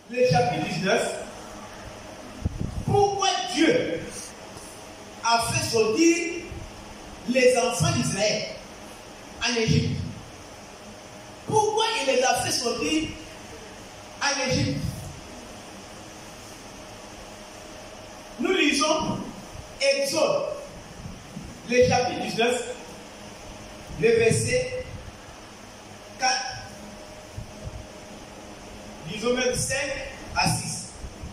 le chapitre 19, pourquoi Dieu a fait sortir les enfants d'Israël en Égypte. Pourquoi il les a fait sortir en Égypte? Nous lisons Exode, le chapitre 19, le verset 4, disons même 5 à 6.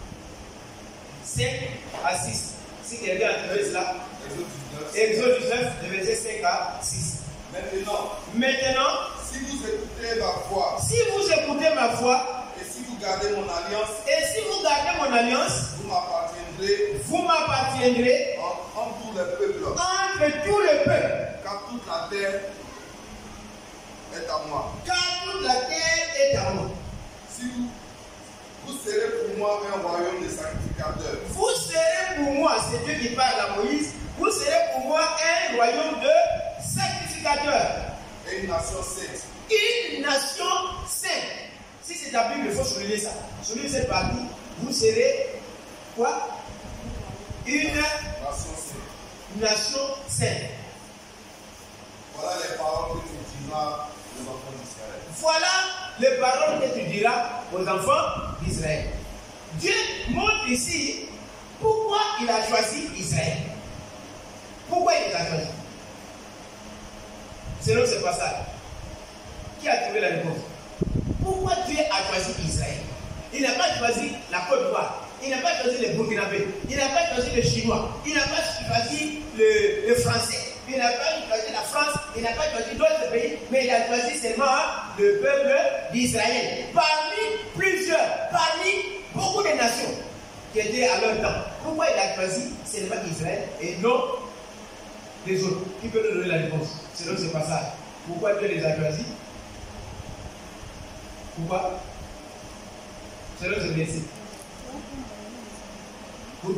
5 à 6. Si quelqu'un a trouvé cela, Exode 19, le verset 5 à 6. Maintenant, si vous écoutez ma voix, et si vous gardez mon alliance, vous m'appartiendrez entre tous les peuples, car toute la terre est à moi. Si vous serez pour moi un royaume de sacrificateurs. Vous serez pour moi, c'est Dieu qui parle à Moïse, vous serez pour moi un royaume de sacrificateurs. Et une nation sainte. Une nation sainte. Si c'est ta Bible, il faut souligner ça. Souligner cette partie. Vous serez quoi? Une nation sainte. Voilà les paroles que tu diras aux enfants d'Israël. Voilà les paroles que tu diras aux enfants d'Israël. Dieu montre ici pourquoi il a choisi Israël. Pourquoi il les a choisis? Selon ce passage. Qui a trouvé la réponse? Pourquoi Dieu a choisi Israël? Il n'a pas choisi la Côte d'Ivoire. Il n'a pas choisi les Burkinabés. Il n'a pas choisi les Chinois. Il n'a pas choisi le Français. Il n'a pas choisi la France. Il n'a pas choisi d'autres pays. Mais il a choisi seulement le peuple d'Israël. Parmi beaucoup de nations qui étaient à leur temps. Pourquoi il a choisi seulement Israël et non les autres? Qui peut nous donner la réponse selon ce passage? Pourquoi Dieu les a choisis? Pourquoi? Selon ce verset. Pour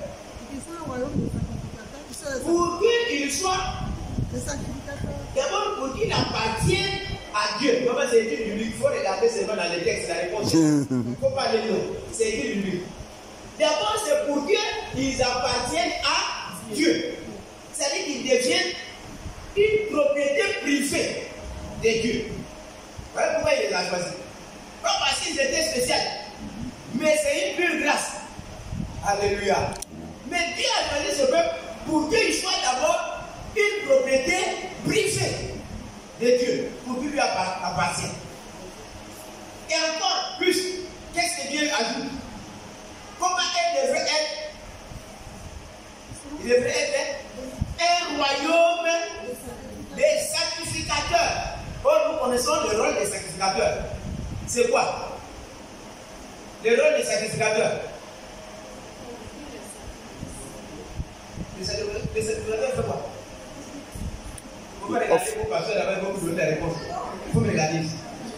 qu'il soit d'abord pour qu'il appartienne à Dieu. Comment c'est écrit biblique? Il faut regarder seulement dans les textes la réponse. Il ne faut pas les noms. C'est écrit biblique. D'abord, c'est pour qu'ils appartiennent à Dieu. C'est-à-dire qu'ils deviennent une propriété privée de Dieu. Voilà pourquoi il les a choisis. Pas parce qu'ils étaient spéciaux, mais c'est une pure grâce. Alléluia. Mais Dieu a choisi ce peuple pour qu'il soit d'abord une propriété privée de Dieu, pour qu'il lui appartienne. Et encore plus, qu'est-ce que Dieu ajoute? Comment elle devrait être? Il devrait être un royaume des sacrificateurs. Or, nous connaissons le rôle des sacrificateurs. C'est quoi? Le rôle des sacrificateurs. Les sacrificateurs font quoi? Vous me regardez mon pasteur là-bas, il va vous donner la réponse. Il faut me regarder ici.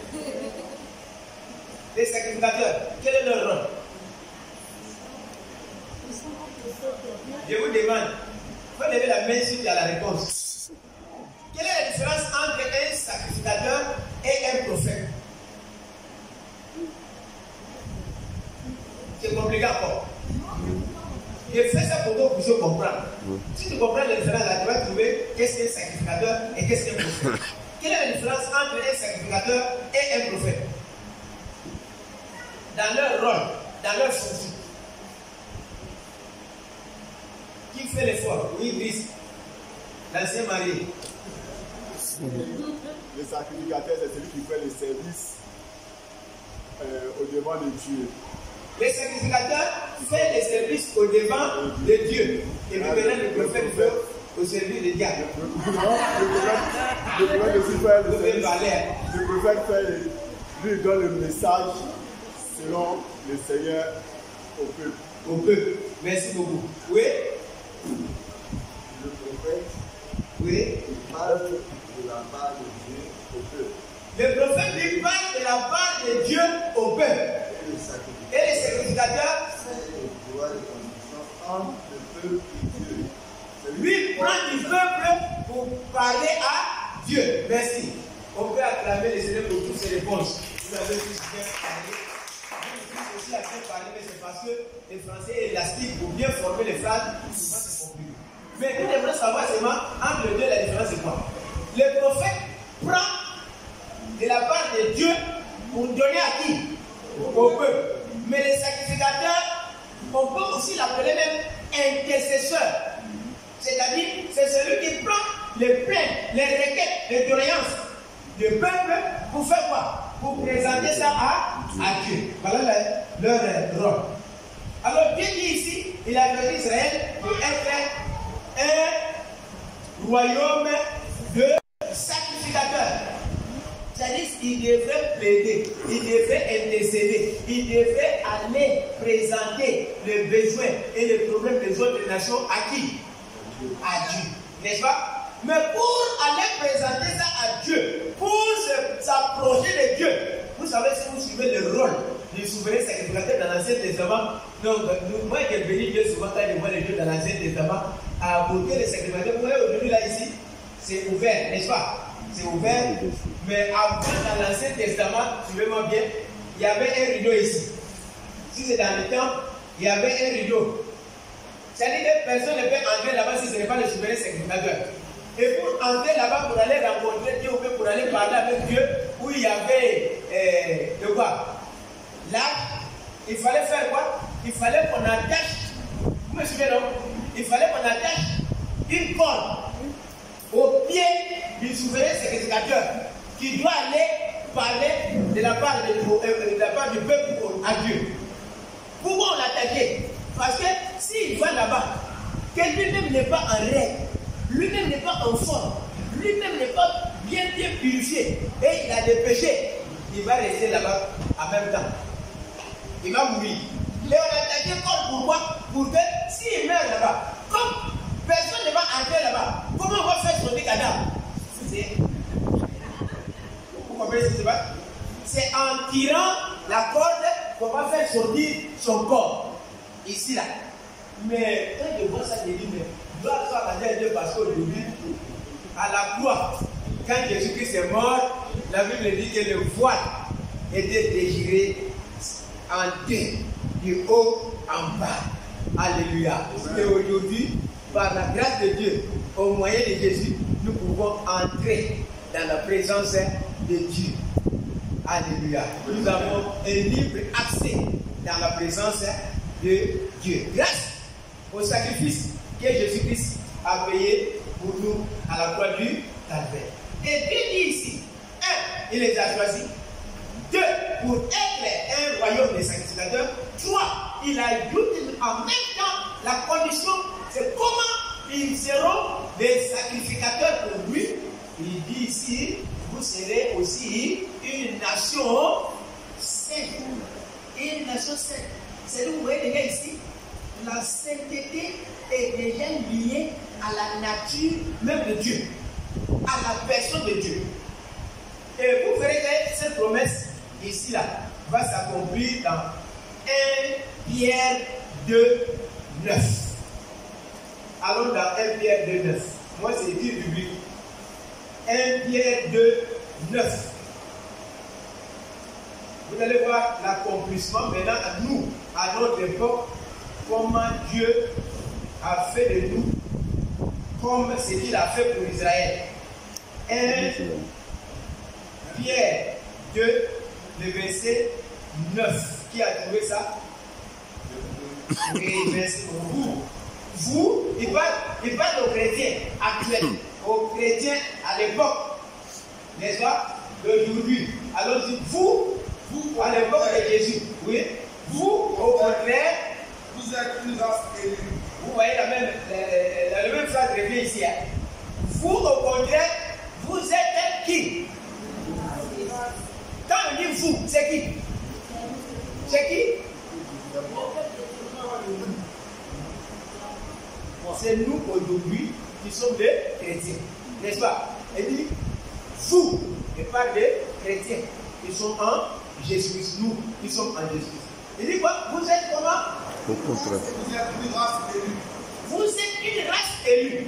Les sacrificateurs, quel est leur rôle? Je vous demande, il faut lever la main si tu as la réponse. Quelle est la différence entre un sacrificateur et un prophète? C'est compliqué encore. Je fais ça pour que vous puissiez comprendre. Si tu comprends la différence, là, tu vas trouver qu'est-ce qu'un sacrificateur et qu'est-ce qu'un prophète. Quelle est la différence entre un sacrificateur et un prophète? Dans leur rôle, dans leur fonction. Qui fait l'effort? Oui, Christ. L'ancien marié. Le sacrificateur, c'est celui qui fait le service au devant de Dieu. Le sacrificateur fait les services au devant de Dieu. Et puis maintenant, le prophète fait au service des diables. Le prophète aussi fait le service. Le prophète fait, lui donne le message selon le Seigneur au peuple. Au peuple. Merci beaucoup. Oui? Le prophète, oui, il parle de la part de Dieu au peuple. Le prophète lui parle de la part de Dieu au peuple. Et les sacrificateurs, c'est le entre le peuple et Dieu. Lui prend du peuple pour parler à Dieu. Merci. On peut acclamer les Seigneur pour toutes ces réponses. Vous avez tous bien parlé. Vous aussi bien parler, mais c'est parce que les Français élastiques pour bien former les phrases, souvent c'est compliqué. Mais nous devons savoir seulement entre les deux la différence c'est quoi. Le prophète prend de la part de Dieu pour donner à qui? Au peuple. Mais les sacrificateurs, on peut aussi l'appeler même intercesseur. C'est-à-dire, c'est celui qui prend les plaintes, les requêtes, les doléances du peuple pour faire quoi? Pour présenter ça à Dieu. Voilà leur rôle. Alors Dieu dit ici, il a choisi Israël pour être un royaume de sacrificateurs. C'est-à-dire qu'il devrait plaider, il devrait intercéder, il devrait aller présenter les besoins et les problèmes des autres nations à qui? À Dieu. N'est-ce pas? Mais pour aller présenter ça à Dieu, pour s'approcher de Dieu, vous savez, si vous suivez le rôle du souverain sacrificateur dans l'Ancien Testament, donc moi qui ai béni Dieu souvent quand je vois les dieux dans l'Ancien Testament, à apporter les sacrificateurs, vous voyez aujourd'hui là ici, c'est ouvert, n'est-ce pas? C'est ouvert, mais avant dans l'Ancien Testament, suivez-moi bien, il y avait un rideau ici. Si c'est dans le temple, il y avait un rideau. C'est-à-dire que personne ne peut entrer là-bas si ce n'est pas le souverain sacrificateur. Et pour entrer là-bas, pour aller rencontrer Dieu, ou pour aller parler avec Dieu, où il y avait de quoi? Là, il fallait faire quoi? Il fallait qu'on attache, vous me suivez non? Il fallait qu'on attache une corde au pied du souverain sacrificateur qui doit aller parler de la part du peuple à Dieu. Pourquoi on l'attaquait? Parce que s'il va là-bas, que lui-même n'est pas en règle, lui-même n'est pas en forme, lui-même n'est pas bien purifié, et il a des péchés, il va rester là-bas en même temps. Il va mourir. Et on a attaqué pourquoi? Pour que s'il meurt là-bas, comme personne ne va entrer là-bas, comment on va faire son cadavre? Vous comprenez ce qui se passe? C'est en tirant la corde qu'on va faire sortir son corps. Ici, là. Mais quand je vois ça, je dis, mais gloire soit à Dieu parce qu'aujourd'hui, à la croix, quand Jésus-Christ est mort, la Bible dit que le voile était déchiré en deux, du haut en bas. Alléluia. Et aujourd'hui, par la grâce de Dieu, au moyen de Jésus, nous pouvons entrer dans la présence de Dieu. Alléluia. Nous avons un libre accès dans la présence de Dieu. Grâce au sacrifice que Jésus-Christ a payé pour nous à la croix du Calvaire. Et Dieu dit ici, 1, il les a choisis. 2, pour être un royaume de sacrificateurs. 3, il ajoute en même temps la condition, c'est comment ils seront des sacrificateurs pour lui. Il dit ici, vous serez aussi une nation sainte. Une nation sainte. C'est vous voyez déjà ici, la sainteté est déjà liée à la nature même de Dieu, à la personne de Dieu. Et vous verrez que cette promesse ici là va s'accomplir dans 1 Pierre 2, 9. Allons dans 1 Pierre 2, 9. Moi c'est dit biblique. 1 Pierre 2, 9. Vous allez voir l'accomplissement maintenant à nous, à notre époque, comment Dieu a fait de nous, comme ce qu'il a fait pour Israël. 1 Pierre 2, le verset 9. Qui a trouvé ça? Oui, merci beaucoup. Vous, il parle aux chrétiens actuels, aux chrétiens à l'époque, n'est-ce pas? D'aujourd'hui. Alors, vous, à l'époque de Jésus, oui, vous, au contraire, vous êtes une race élue. Vous voyez la même phrase revient ici. Hein? Vous, au contraire, vous êtes qui? Quand on dit vous, c'est qui? C'est qui? C'est nous aujourd'hui qui sommes des chrétiens, n'est-ce pas? Il dit vous, et pas des chrétiens qui sont en Jésus-Christ. Nous, qui sommes en Jésus-Christ. Il dit quoi? Vous êtes comment? Au contraire. Vous êtes une race élue. Vous êtes une race élue.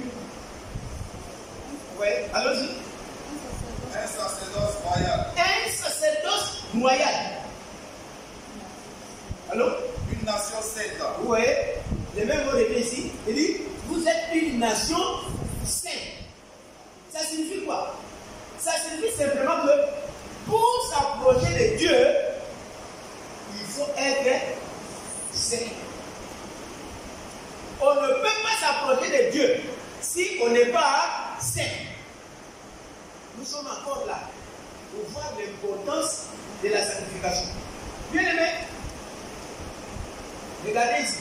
Oui, allons-y. Un sacerdoce royal. Un sacerdoce royal. Allô? Une nation sainte. Vous voyez, le même mot est ici. Il dit, vous êtes une nation sainte. Ça signifie quoi? Ça signifie simplement que pour s'approcher de Dieu, il faut être saint. On ne peut pas s'approcher de Dieu si on n'est pas saint. Nous sommes encore là pour voir l'importance de la sanctification. Bien aimé, regardez ici.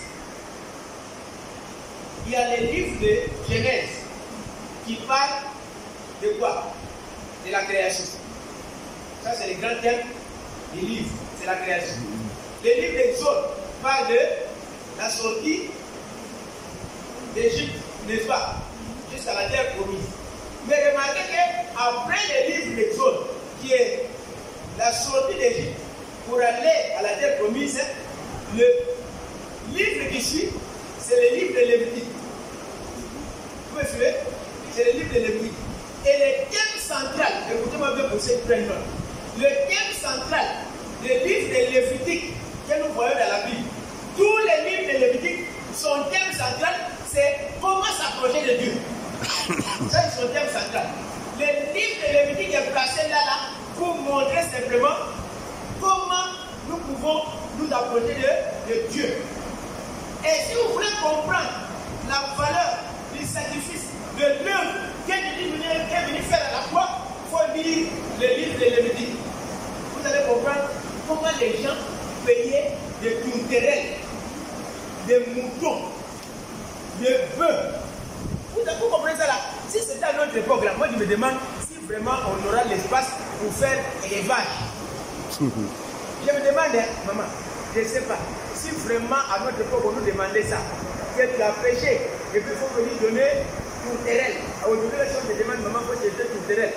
Il y a les livres de Genèse qui parlent de quoi? De la création. Ça, c'est le grand thème des livres, c'est la création. Les livres d'Exode parlent de la sortie d'Égypte, n'est-ce pas? Jusqu'à la terre promise. Mais remarquez qu'après le livre d'Exode, qui est la sortie d'Égypte pour aller à la terre promise, le livre qui suit, c'est le livre de Lévitique. Vous me suivez? C'est le livre de Lévitique. Et le thème central, écoutez-moi bien pour cette prénom, le thème central des livres de Lévitique que nous voyons dans la Bible, tous les livres de Lévitique, son thème central, c'est comment s'approcher de Dieu. Ça, c'est son thème central. Le livre de Lévitique est placé là pour montrer simplement comment nous pouvons nous approcher de Dieu. Et si vous voulez comprendre la valeur du sacrifice, de l'œuvre que Jésus est venu faire à la croix, il faut lire le livre de Lévitique. Vous allez comprendre comment les gens payaient des tourterelles, des moutons, des bœufs. Vous comprenez ça là? Si c'était à notre époque là, moi je me demande si vraiment on aura l'espace pour faire élevage. Je me demande, maman, je ne sais pas, si vraiment à notre époque on nous demandait ça, que tu as péché, et puis il faut venir donner tourterelle. Aujourd'hui les gens me demandent, maman, pourquoi tu étais tourterelle?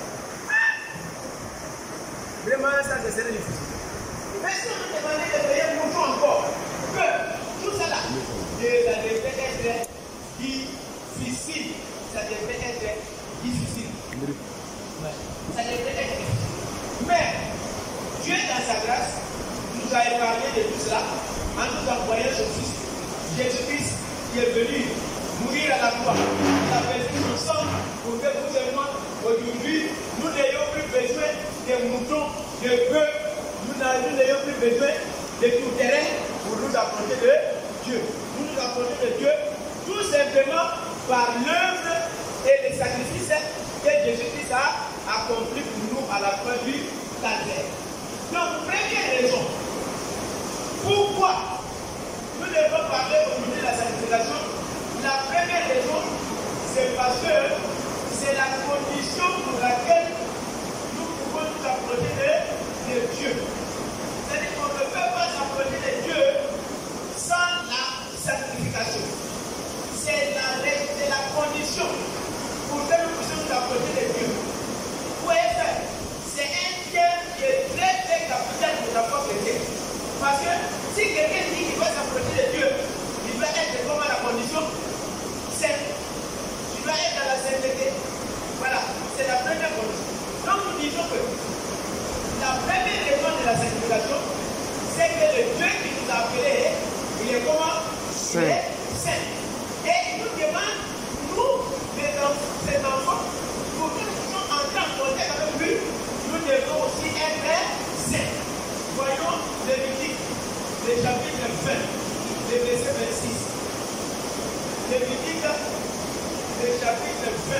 Vraiment ça, ce serait difficile. Mais si on nous demandait de payer un mouton encore, que tout ça là, ça devait être difficile. Ça devait être difficile. Ça devait être difficile. Mais Dieu, dans sa grâce, nous a épargné de tout cela en nous envoyant son Fils, Jésus-Christ, qui est venu mourir à la croix. Il a versé son sang pour que vous et moi, aujourd'hui, nous n'ayons plus besoin des moutons, des bœufs, nous n'ayons plus besoin de tout terrain pour nous approcher de Dieu. Nous nous approchons de Dieu tout simplement par l'œuvre et le sacrifice que Jésus-Christ a accompli pour nous à la croix du Calvaire. Donc, première raison, pourquoi nous devons parler aujourd'hui de la sanctification? La première raison, c'est parce que c'est la condition pour laquelle nous pouvons nous approcher de Dieu. C'est-à-dire qu'on ne peut pas s'approcher de Dieu sans la sanctification. C'est la condition pour que nous puissions nous approcher de Dieu. Vous voyez ça? C'est un thème qui est très très capital pour la foi chrétienne. Parce que si quelqu'un dit qu'il va s'approcher de Dieu, il va être comme à la condition sainte. Il va être dans la sainteté. Voilà, c'est la première condition. Donc nous disons que la première raison de la sanctification, c'est que le Dieu qui nous a appelés, il est comment? Il est saint. Et il nous demande, nous, ces enfants, pour que nous puissions entrer en contact avec lui, nous devons aussi être saints. Voyons Lévitique, le chapitre 20, le verset 26. Lévitique, le chapitre 20.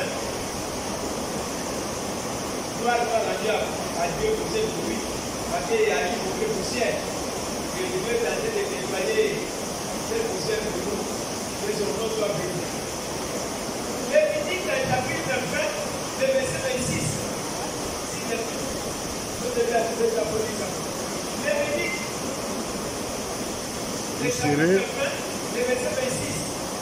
Gloire à Dieu pour cette nuit, parce qu'il y a eu beaucoup de poussière. Et je vais tenter de nettoyer cette poussière pour nous. Que son nom soit béni. Lévitique, le chapitre 20, le verset 26. Si vous devez trouver sa position. Lévitique, le chapitre 20, le verset 26.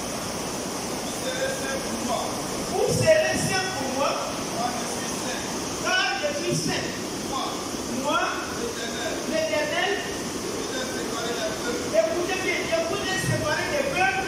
Vous serez saint pour moi, car je suis saint. Moi, l'Éternel, écoutez bien, je vous ai séparé des peuples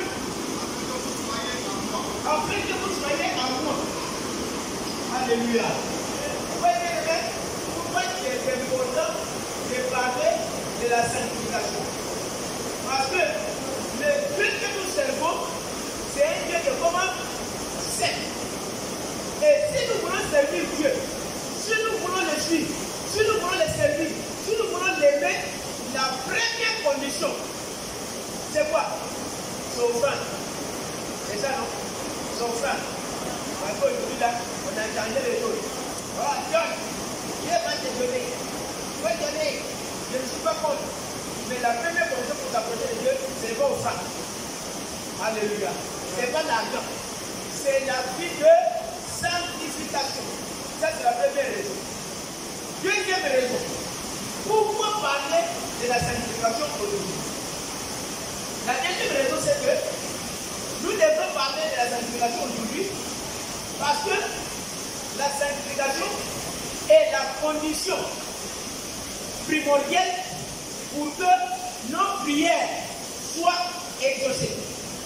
afin que vous soyez à moi. Alléluia. Vous voyez, pourquoi il est important de parler de la sanctification? Parce que le Dieu que nous servons, c'est un Dieu de comment c'est. Et si nous voulons servir Dieu, si nous voulons le suivre, si nous voulons le servir, si nous voulons l'aimer, la première condition, c'est quoi? Son frère. C'est ça, non? Son frère. Parce qu'aujourd'hui, là, on a changé les choses. Voilà, John, Dieu va te donner. Va te donner. Je ne suis pas contre. Mais la première condition pour s'approcher de Dieu, c'est vos frères. Alléluia. Ce n'est pas l'argent. C'est la vie de sanctification. Ça, c'est la première raison. Deuxième raison. Pourquoi parler de la sanctification aujourd'hui? La deuxième raison, c'est que nous devons parler de la sanctification aujourd'hui parce que la sanctification est la condition primordiale pour que nos prières soient exaucées.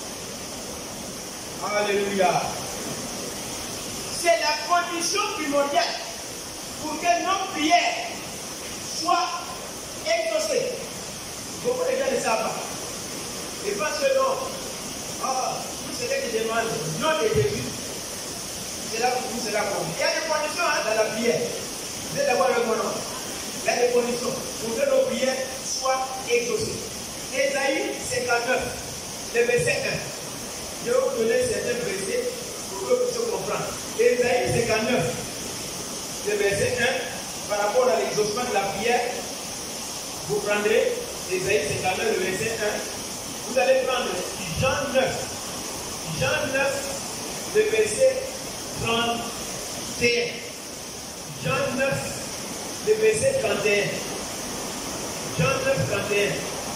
Alléluia. C'est la condition primordiale pour que nos prières soient exaucées. Beaucoup de gens ne savent pas. Et parce que non, tout ce que tu demandes, non de Jésus, c'est là où tout sera compris. Il y a des conditions dans la prière. Vous êtes d'abord avec mon nom. Il y a des conditions pour que nos prières soient exaucées. Ésaïe 59, le verset 1. Je vais vous donner certains versets pour que vous puissiez comprendre. Ésaïe 59, le verset 1, par rapport à l'exaucement de la prière, vous prendrez Ésaïe 59, le verset 1. Vous allez prendre Jean 9. Jean 9, le verset 31. Jean 9, le verset 31. Jean 9, 31.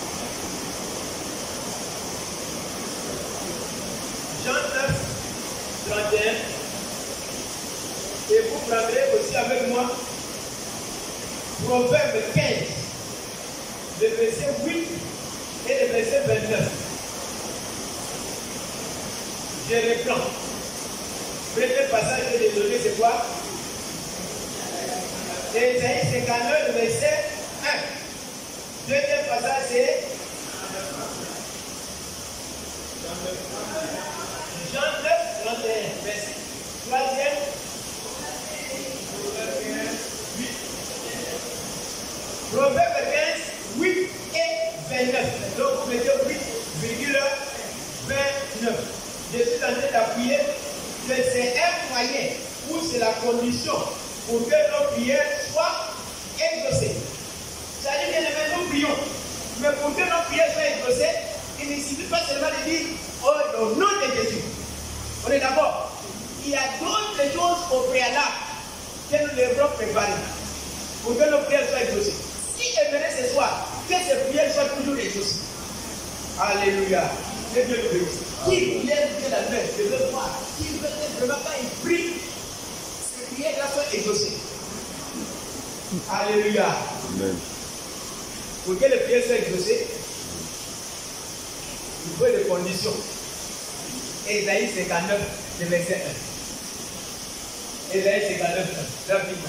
Jean 9, 31. Et vous prendrez aussi avec moi Proverbe 15, le verset 8 et le verset 29. Je reprends. Premier passage que j'ai donné, c'est quoi? Ésaïe 59, le verset 1. Deuxième passage, c'est Jean 9, 31. Merci. Troisième, Proverbe 15, 8 et 29. Donc vous mettez 8,29. Je suis en train d'appuyer que c'est un moyen ou c'est la condition pour que nos prières soient exaucées. Ça dit bien aimé, nous prions. Mais pour que nos prières soient exaucées, il ne suffit pas seulement de dire au nom de Jésus. On est d'accord? Il y a d'autres choses au préalable que nous devrons préparer pour que nos prières soient exaucées. Si aimerait ce soir que ces prières soient toujours exaucées. Alléluia. Que Dieu nous bénisse. Qui aime Dieu la main, je veux voir. Qui veut vraiment pas y prier, ces prières-là soient exaucées. Alléluia. Amen. Pour que les prières soient exaucées, il faut des conditions. Ésaïe 59, le verset 1. Ésaïe 59, rapidement.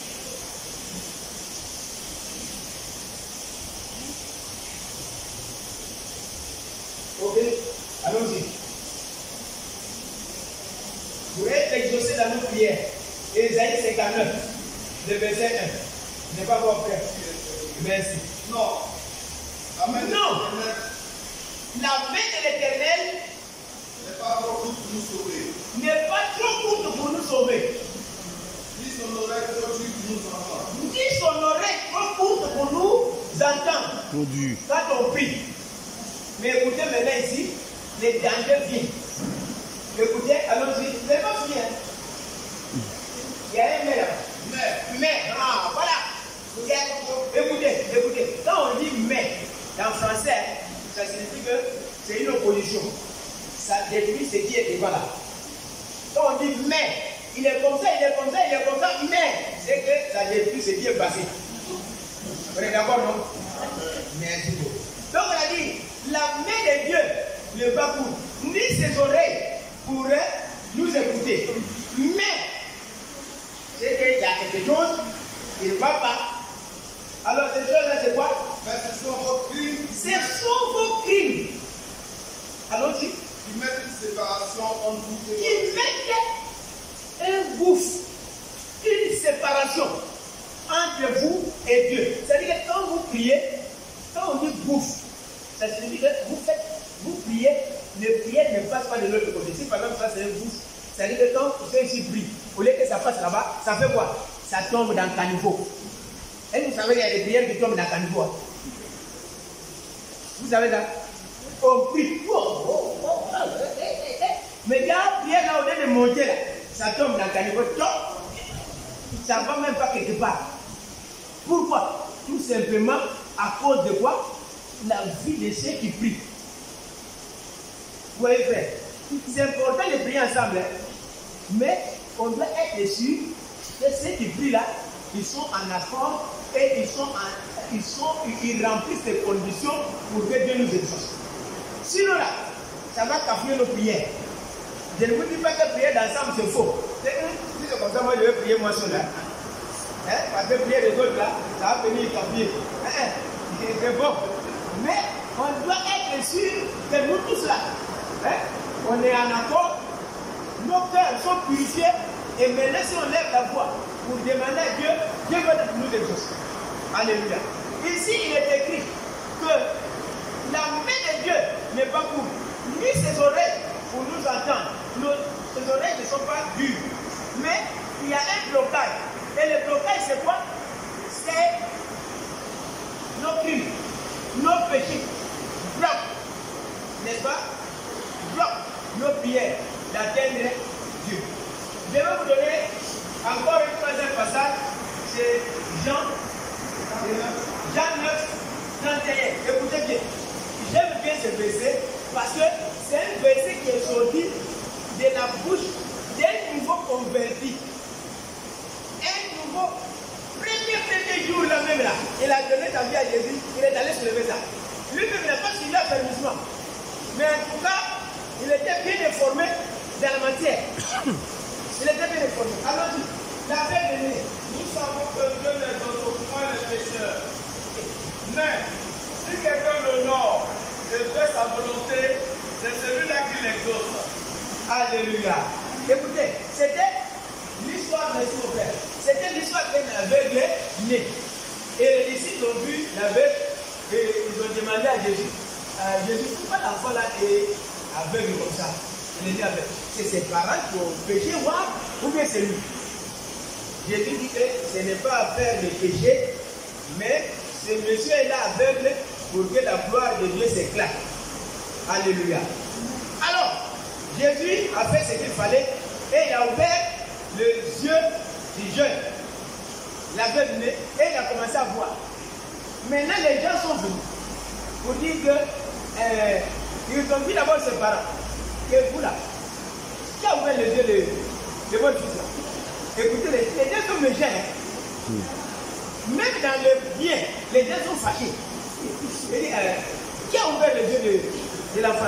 Ok, allons-y. Pour être exaucé dans nos prières, Ésaïe 59, le verset 1. Je n'ai pas compris. Merci. Non. Amen. Non. La main de l'Éternel n'est pas trop courte pour nous sauver. N'est pas trop courte pour nous sauver. Ni son oreille trop dure pour nous entendre. Ni son oreille trop courte pour nous entendre. Quand on prie. Mais écoutez maintenant ici, les dangers viennent. Écoutez, allons-y. Vous n'avez pas fini. Il y a un mais là. Mais, voilà. Écoutez. Quand on dit mais, dans français, ça signifie que c'est une opposition. Ça détruit ce qui est devant là. Quand on dit mais, il est comme ça, mais c'est que ça détruit ce qui est passé. Vous êtes d'accord, non? Merci beaucoup. Donc on a dit, la main de Dieu ne va pas ni ses oreilles pourraient nous écouter. Mais, c'est qu'il y a quelque chose qui ne va pas. Alors, ces choses-là, c'est quoi? Mais ce sont vos crimes. Ce sont vos séparation entre vous et Qui mette un gouffre, une séparation entre vous et Dieu. C'est-à-dire que quand vous priez, quand on dit gouffre, ça signifie que vous priez, les prières ne passent pas de l'autre côté. Si par exemple ça c'est un gouffre, c'est-à-dire que quand ceux ici prient, au lieu que ça passe là-bas, ça fait quoi? Ça tombe dans le caniveau. Et vous savez, il y a des prières qui tombent dans le caniveau. Vous savez ça? On prie. Mais quand prière là, au lieu de monter là, ça tombe dans le caniveau. Ça ne va même pas quelque part. Pourquoi? Tout simplement à cause de quoi? La vie de ceux qui prient. Vous voyez, frère? C'est important de prier ensemble, hein? Mais on doit être sûr que ceux qui prient là, ils sont en accord et ils remplissent les conditions pour que Dieu nous exauce. Sinon là, ça va capter nos prières. Je ne vous dis pas que prier d'ensemble c'est faux. Si c'est comme ça, moi je vais prier moi seul là. Hein? Parce que prier les autres là, ça va venir capter. C'est bon. Mais on doit être sûr que nous tous là, hein? On est en accord, nos cœurs sont purifiés, et maintenant si on lève la voix pour demander à Dieu, Dieu va nous exaucer. Alléluia. Ici il est écrit que la main de Dieu n'est pas courte, ni ses oreilles pour nous entendre. Ses oreilles ne sont pas dures, mais il y a un blocage. Et le blocage c'est quoi? C'est nos crimes, nos péchés, bloquent, n'est-ce pas? Bloquent nos prières d'atteindre Dieu. Je vais vous donner encore un troisième passage, c'est Jean 9, 31. Écoutez bien, j'aime bien ce verset parce que c'est un verset qui est sorti de la bouche d'un nouveau converti. Un nouveau, premier jour là même là, il a donné sa vie à Jésus, il est allé se lever ça. Lui-même n'a pas suivi l'affermissement. Mais en tout cas, il était bien informé dans la matière. Il était bien informé. Alors, la paix de Dieu. nous savons que Dieu n'exauce point les pécheurs. Mais si quelqu'un l'honore et fait sa volonté, c'est celui-là qui l'exauce. Alléluia. Écoutez, c'était l'histoire de son frère. C'était l'histoire d'un aveugle né. Et les disciples ont vu l'aveugle et ils ont demandé à Jésus, Jésus, pourquoi l'enfant là est aveugle comme ça? Il est né aveugle. C'est ses parents qui ont péché, ou bien c'est lui? Jésus dit que ce n'est pas à faire le péché, mais ce monsieur est là aveugle pour que la gloire de Dieu s'éclate. Alléluia. Alors, Jésus a fait ce qu'il fallait et il a ouvert les yeux du jeune, l'aveugle né, et il a commencé à voir. Maintenant, les gens sont venus pour dire que ils ont dit d'abord ses parents que vous là, qui a ouvert les yeux de votre fils là? Écoutez, les gens sont méchants. Même dans le bien, les gens sont fâchés. Qui a ouvert les yeux de l'enfant?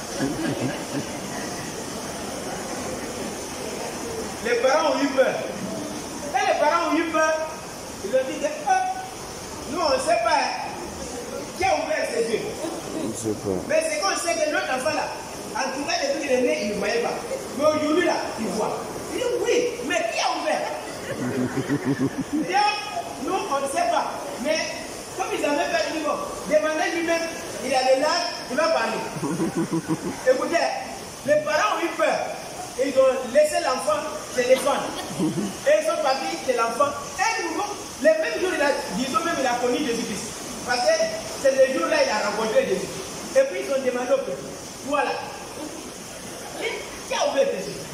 Les parents ont eu peur. Et les parents ont eu peur. Ils ont dit que nous on ne sait pas qui a ouvert ses yeux. Mais c'est qu'on sait que notre enfant là, en tout cas depuis qu'il est né, il ne voyait pas. Mais aujourd'hui là, il voit. Il dit oui, mais qui a ouvert? Nous on ne sait pas. Mais comme ils avaient fait du niveau, demandez lui-même, il a les larmes, il va parler. Écoutez, les parents ont eu peur. Ils ont laissé l'enfant se défendre. Et ils sont partis chez l'enfant. Et nouveau, les mêmes jours, disons même, il a connu Jésus-Christ. Parce que c'est le jour-là il a rencontré Jésus. Et puis ils ont demandé au peuple. Voilà. Qui a ouvert tes yeux?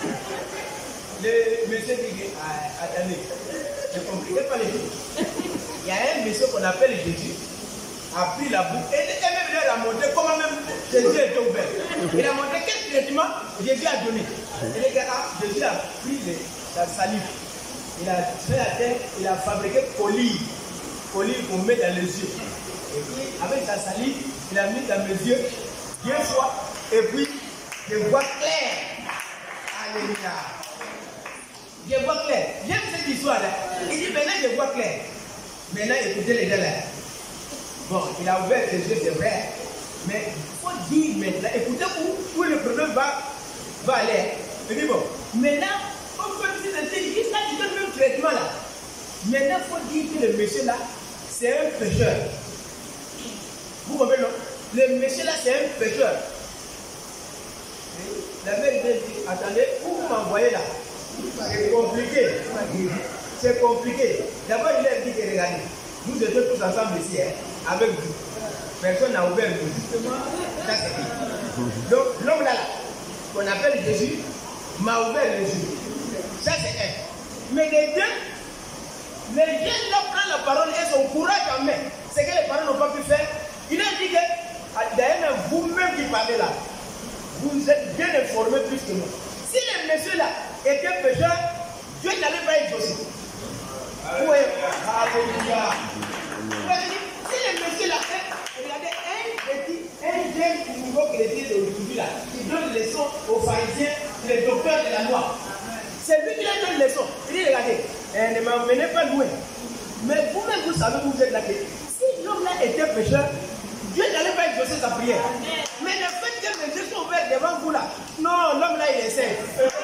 Le monsieur dit, attendez, ne compliquez pas les choses. Il y a un monsieur qu'on appelle Jésus, a pris la bouche, et même il a montré comment même Jésus était ouvert. Il a montré quel traitement Jésus a donné. Et les gars, Jésus a pris sa salive, il a fait la terre, il a fabriqué collier qu'on met dans les yeux. Et puis, avec sa salive, il a mis dans mes yeux, bien froid, et puis, je vois clair. Alléluia. Je vois clair. J'aime cette histoire-là. Il dit, maintenant, je vois clair. Maintenant, écoutez les gars là. Bon, il a ouvert les yeux, c'est vrai. Mais il faut dire maintenant, écoutez où le problème va va aller. Il dit bon, maintenant, on peut dire que quand tu donnes le même traitement là, maintenant il faut dire que le monsieur là, c'est un pécheur. Vous comprenez non? Le monsieur là, c'est un pécheur. La mère dit, attendez, où vous m'envoyez là? C'est compliqué. C'est compliqué. D'abord, il a dit que regardez, nous étions tous ensemble ici, hein, avec vous. Personne n'a ouvert le justement. Donc, l'homme là, qu'on appelle Jésus, m'a ouvert les yeux. Ça, c'est un. Mais les deux, les jeunes là prennent la parole et son courage en main. C'est que les parents n'ont pas pu faire. Il a dit que, d'ailleurs, même vous-même qui parlez là, vous êtes bien informés plus que moi. Si les messieurs là étaient pécheurs, Dieu n'allait pas exaucer. Oui, alléluia. Si les messieurs là, regardez, un jeune nouveau chrétien d'aujourd'hui là, qui donne des leçons aux pharisiens, les docteurs de la loi. C'est lui qui leur donne des leçons. Il dit, regardez, ne m'emmenez pas loin. Mais vous-même, vous savez, vous êtes là. Si l'homme là était pécheur, Dieu n'allait pas exaucer sa prière. Mais le fait que les yeux sont ouverts devant vous là, non, l'homme là, il est saint.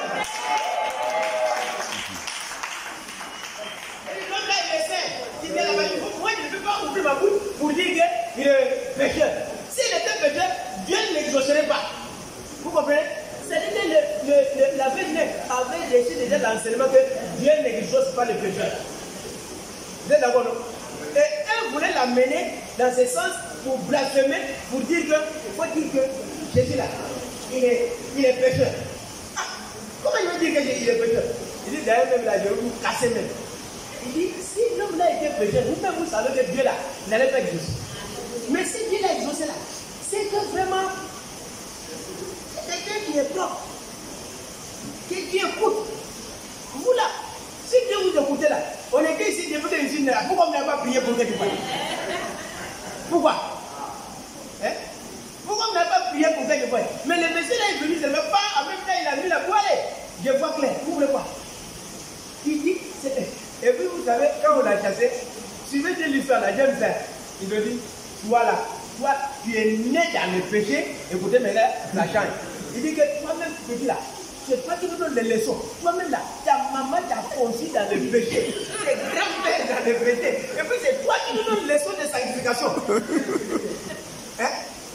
L'homme là, il est saint. Il vient là-bas, moi, je ne peux pas ouvrir ma bouche pour dire qu'il est pécheur. S'il était pécheur, Dieu ne l'exaucerait pas. Vous comprenez? C'est-à-dire que la Vierge avait reçu déjà l'enseignement que Dieu n'exauce pas les pécheurs. Vous êtes d'accord, non? Et elle voulait l'amener dans ce sens pour blasphémer, pour dire que, il faut dire que Jésus là, il est pécheur. Ah, comment il veut dire qu'il est pécheur? Il dit d'ailleurs même là, je vais vous casser même. Il dit, si l'homme là était pécheur, vous-même vous savez que Dieu là n'allait pas exaucer. Mais si Dieu l'a exaucé là, c'est que vraiment, c'est quelqu'un qui est propre, qui écoute. Vous là, si Dieu vous écoutez là, on était ici, Dieu vous donne une là, pourquoi on n'a pas prié pour que tu pries? Pourquoi? Hein? Pourquoi on n'a pas prié pour que tu pries? Mais le monsieur là est venu, c'est même pas, en même temps il a mis la poêle. Je vois clair, vous voulez quoi? Il dit, c'est. Et puis vous savez, quand on l'a chassé, suivez l'histoire, la jeune femme, il me dit, voilà, toi tu es né dans le péché, écoutez, mais là, ça change. Il dit que toi-même, petit là, c'est toi qui nous donnes les leçons. Toi-même là, ta maman t'a conçu dans le péché, tes grands-pères dans le péché, et puis c'est toi qui nous donnes les leçons de sanctification. Hein?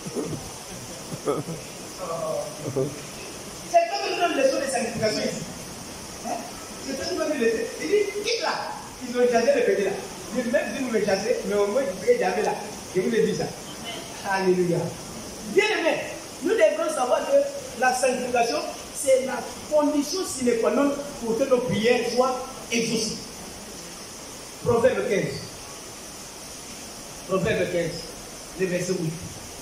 C'est toi qui nous donnes les leçons de sanctification ici. Hein? C'est toi qui nous donnes les leçons. Il dit, quitte là, ils ont chassé le péché là. Même si vous me chassez, mais au moins, je serai jamais là. Je vous le dis ça. Alléluia. Bien aimé, nous devons savoir que la sanctification, c'est la condition sine qua non pour que nos prières soient exaucées. Proverbe 15. Proverbe 15, le verset 8.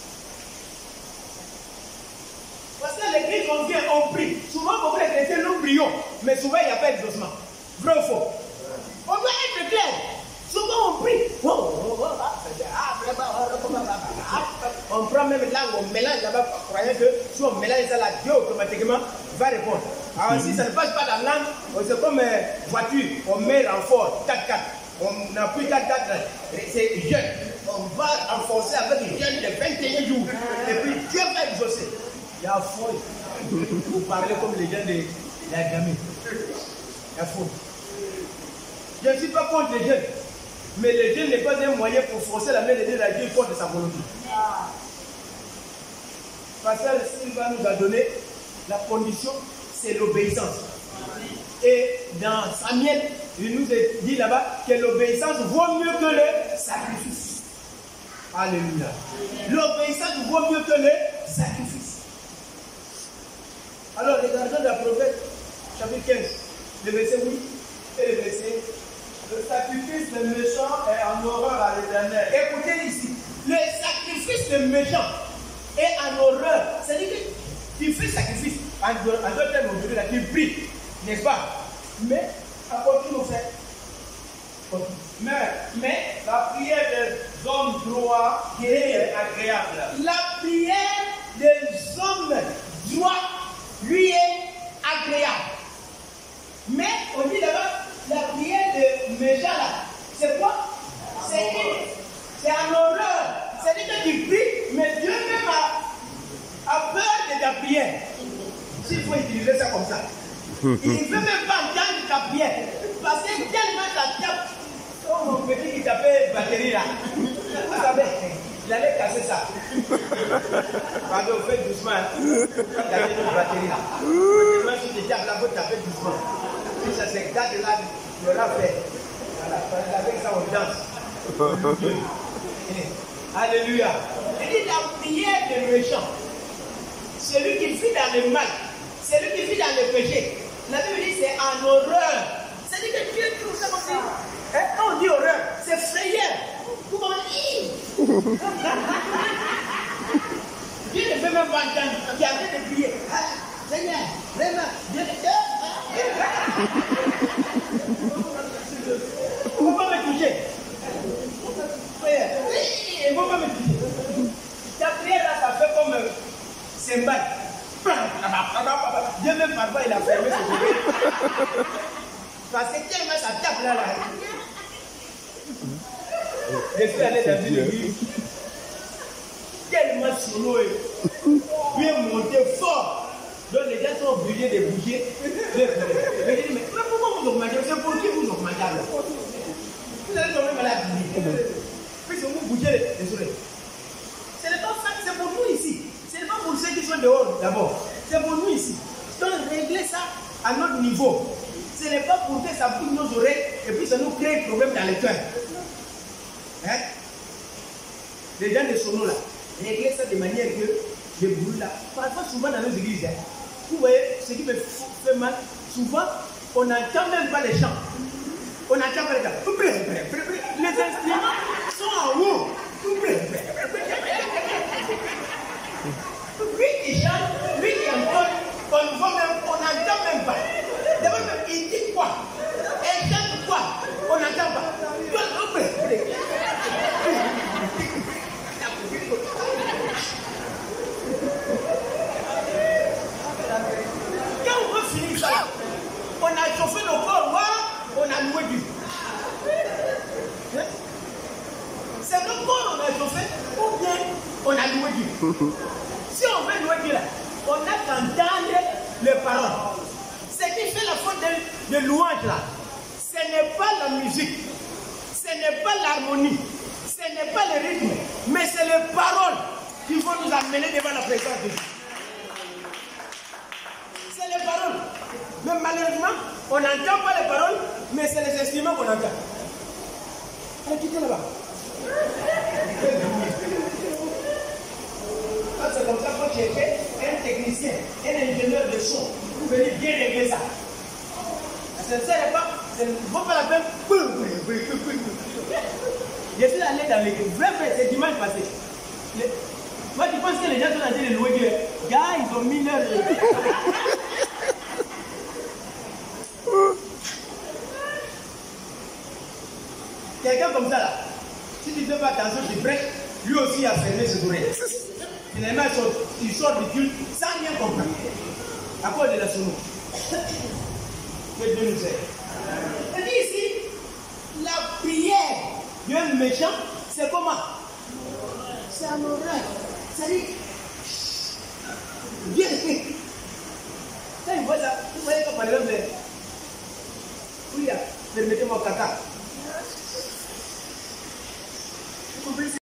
Parce que l'église, on vient, on prie. Souvent, pour les chrétiens, nous prions, mais souvent, il n'y a pas d'exaucement. Vrai ou faux? On doit être clair. Souvent on prie. On prend même là, on mélange là-bas, croyant que si on mélange ça là, Dieu automatiquement va répondre. Alors si ça ne passe pas dans la langue, c'est comme voiture, on met renfort 4-4. On appuie 4-4, c'est jeune. On va renforcer avec une jeune de 21 jours. Et puis Dieu va exaucer. Il y a foi. Vous parlez comme les jeunes de la gamine. Il y a foi. Je ne suis pas contre les jeunes. Mais le Dieu n'est pas un moyen pour forcer la main de Dieu à Dieu contre sa volonté. Pasteur Sylvain nous a donné la condition, c'est l'obéissance. Et dans Samuel, il nous a dit là-bas que l'obéissance vaut mieux que le sacrifice. Alléluia. L'obéissance vaut mieux que le sacrifice. Alors, regardons la Proverbe, chapitre 15, le verset 8 et le verset. Le sacrifice des méchants est en horreur à l'Éternel. Écoutez ici, le sacrifice des méchants est en horreur. C'est-à-dire que tu fais sacrifice. En d'autres termes, aujourd'hui, là, tu pries, n'est-ce pas? Mais, à quoi tu nous fais? Mais la prière des hommes droits est agréable. La prière des hommes droits lui est agréable. Mais, on dit d'abord, la prière de méchant là, c'est quoi? C'est en horreur. C'est-à-dire que tu pries, mais Dieu même a peur de ta prière. s'il faut utiliser ça comme ça. Il ne veut même pas entendre ta prière. Parce que tellement ta tape, oh mon petit qui t'appelle batterie là. Vous savez, il allait casser ça. Pardon, faites doucement. Il a une batterie là. Moi, si tu tapes là, vous tapez doucement. Si ça se garde là, je l'ai fait. Voilà, avec ça, on danse. Alléluia. Il dit la prière des méchants. Celui qui vit dans le mal, celui qui vit dans le péché. La Bible dit c'est en horreur. C'est-à-dire que Dieu trouve ça comme ça. Quand on dit horreur, c'est frayeur. Comment dire? Dieu ne peut même pas entendre. Il a envie de prier. Ah, Seigneur, vraiment, Dieu ne il ne faut pas me toucher. Il ne faut pas me toucher. Ta prière là, ça fait comme cymbale. Dieu même parfois il a fermé ses oreilles. Parce que tellement ça tape là. Je suis allé dans une église. Tellement sonore. Bien monté fort. Donc les gens sont obligés de bouger. Mais pourquoi vous augmentez? C'est pour qui vous augmentez? Vous allez tomber malade. Puis vous bougez les oreilles. Ce n'est pas ça, c'est pour nous ici. Ce n'est pas pour ceux qui sont dehors d'abord. C'est pour nous ici. Donc régler ça à notre niveau. Ce n'est pas pour que ça bouge nos oreilles et puis ça nous crée un problème dans le cœur. Hein? Les gens de sono là, régler ça de manière que les bruits là, parfois souvent dans nos églises, hein, vous voyez, ce qui me fait mal, souvent on n'entend même pas les chants. On n'entend pas les chants. Les instruments sont en haut. Lui qui chante, lui qui entend, on n'entend même pas. D'abord, il dit quoi? Elle chante quoi? On n'entend pas. Quand on veut finir ça, on a chauffé nos corps, on a loué Dieu. C'est nos corps on a chauffé, ou bien on a loué Dieu. Si on veut louer Dieu là, on a qu'entendre les paroles. Ce qui fait la faute de louange là, ce n'est pas la musique, ce n'est pas l'harmonie, ce n'est pas le rythme, mais c'est les paroles qui vont nous amener devant la présence de Dieu. C'est les paroles. Mais malheureusement, on n'entend pas les paroles, mais c'est les instruments qu'on entend. Allez, quittez là-bas. C'est comme ça qu'il faut chercher un technicien, un ingénieur de son pour venir bien régler ça. Ça ne sert pas, ça ne vaut pas la peine. Je suis allé dans l'église, vraiment, c'est dimanche passé. Moi, tu penses que les gens sont en train de louer Dieu? Gars, ils ont mis leur. Quelqu'un comme ça là, si tu ne fais pas attention, tu prêches, lui aussi a fermé ses oreilles. Finalement, il sort du culte sans rien comprendre. À cause de la sono. Que Dieu nous aide. Et dit ici, la prière d'un méchant, c'est comment? C'est un horreur. C'est-à-dire, Dieu fait. Quand il voit ça, vous voyez comme par exemple, oui, permettez-moi caca.